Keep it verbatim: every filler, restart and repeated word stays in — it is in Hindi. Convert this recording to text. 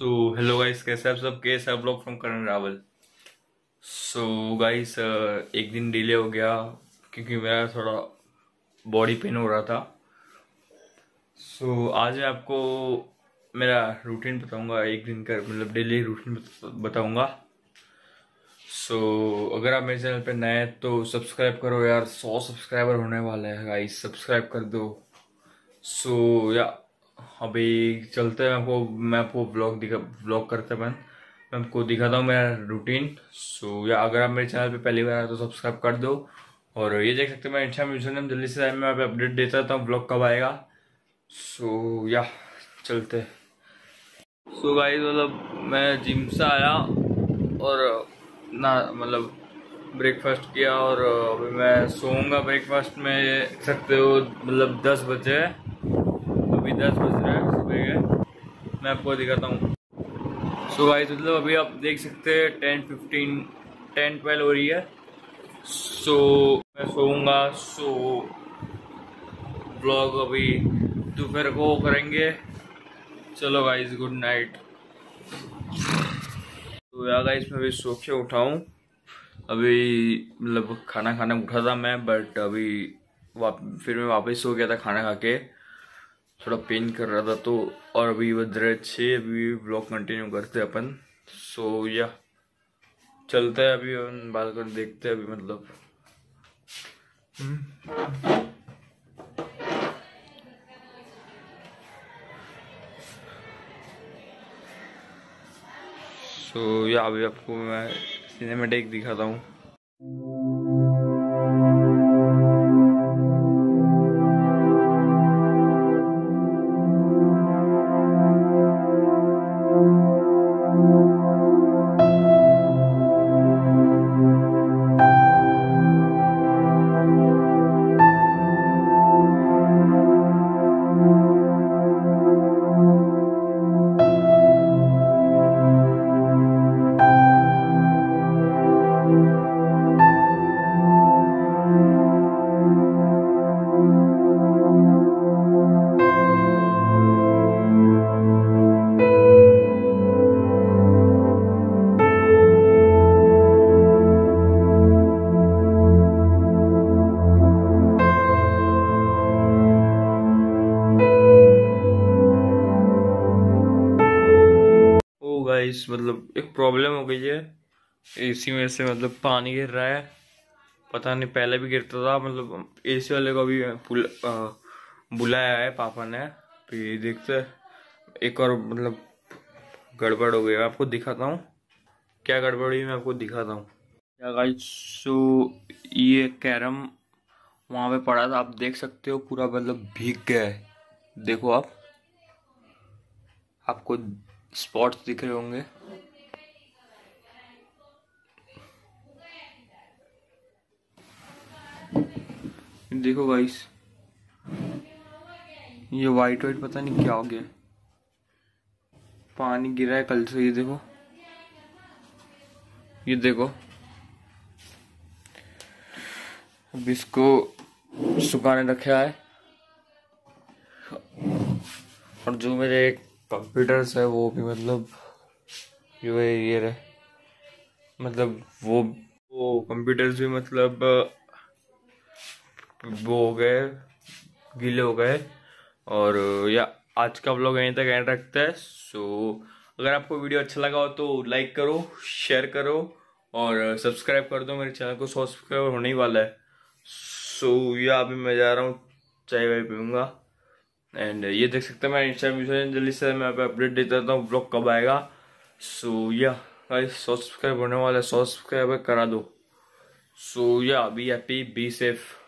सो हेलो गाइस, कैसे आप सब? कैसे आप लोग? From Karan Rawal. So guys, एक दिन डिले हो गया क्योंकि मेरा थोड़ा बॉडी पेन हो रहा था। सो so, आज मैं आपको मेरा रूटीन बताऊंगा, एक दिन का मतलब डेली रूटीन बताऊंगा। सो so, अगर आप मेरे चैनल पे नए हैं तो सब्सक्राइब करो यार, सौ सब्सक्राइबर होने वाले हैं गाइस, सब्सक्राइब कर दो। सो so, या अभी चलते हैं, आपको मैं आपको ब्लॉग दिखा ब्लॉग करते हैं, मैं आपको दिखाता हूँ मेरा रूटीन। सो या अगर आप मेरे चैनल पे पहली बार आए तो सब्सक्राइब कर दो। और ये देख सकते हैं मैं इंस्टा यूजर नेम, जल्दी से मैं पे अपडेट देता रहता हूँ ब्लॉग कब आएगा। सो या चलते। सो गाइस, मतलब मैं जिम से आया और ना मतलब ब्रेकफास्ट किया और अभी मैं सोऊंगा। ब्रेकफास्ट में देख सकते हो मतलब दस बजे, अभी दस बज रहे हैं सुबह के। मैं आपको दिखाता हूँ। सो गाइस, मतलब अभी आप देख सकते हैं टेन फिफ्टीन टेन ट्वेल्व हो रही है। सो मैं सोऊंगा। सो ब्लॉग अभी दोपहर को करेंगे। चलो गाइस, गुड नाइट। तो यार गाइस, मैं अभी सो के उठा हूँ। अभी मतलब खाना खाने उठा था मैं, बट अभी वाप फिर मैं वापस सो गया था खाना खा के, थोड़ा पेन कर रहा था तो। और अभी बज रहे छः, अभी ब्लॉग कंटिन्यू करते हैं अपन। सो या चलते हैं, अभी अपन बात कर देखते हैं अभी मतलब। सो या अभी आपको मैं सिनेमेटिक दिखाता हूँ। गाइस, मतलब एक प्रॉब्लम हो गई है, एसी में से मतलब पानी गिर रहा है। पता नहीं, पहले भी गिरता था। मतलब एसी वाले को अभी बुलाया है पापा ने। फिर देखते हैं, एक और मतलब गड़बड़ हो गई। मैं आपको दिखाता हूँ क्या गड़बड़ हुई, मैं आपको दिखाता हूँ क्या गाइस। सो ये कैरम वहां पे पड़ा था, आप देख सकते हो पूरा मतलब भीग गया है। देखो आप आपको स्पॉट्स दिख रहे होंगे। देखो गाइस, ये वाइट वाइट पता नहीं क्या हो गया, पानी गिरा है कल से। ये देखो, ये देखो। अब इसको सुखाने रखा है। और जो मेरे कंप्यूटर्स है वो भी मतलब जो है ये रहे, मतलब वो वो कंप्यूटर्स भी मतलब वो हो गए, गीले हो गए। और या आज का व्लॉग यहीं तक एंड रखते हैं। सो अगर आपको वीडियो अच्छा लगा हो तो लाइक करो, शेयर करो और सब्सक्राइब कर दो। मेरे चैनल को सौ सब्सक्राइबर होने ही वाला है। सो या अभी मैं जा रहा हूँ, चाय वाय पीऊँगा। एंड ये देख सकते हैं मैं इंस्टाग्राम, जल्दी से मैं अपडेट देता रहता हूँ ब्लॉग कब आएगा। सो या गाइस, सौ सब्सक्राइब होने वाला है, सौ सब्सक्राइब करा दो। सो या बी हैप्पी, बी सेफ।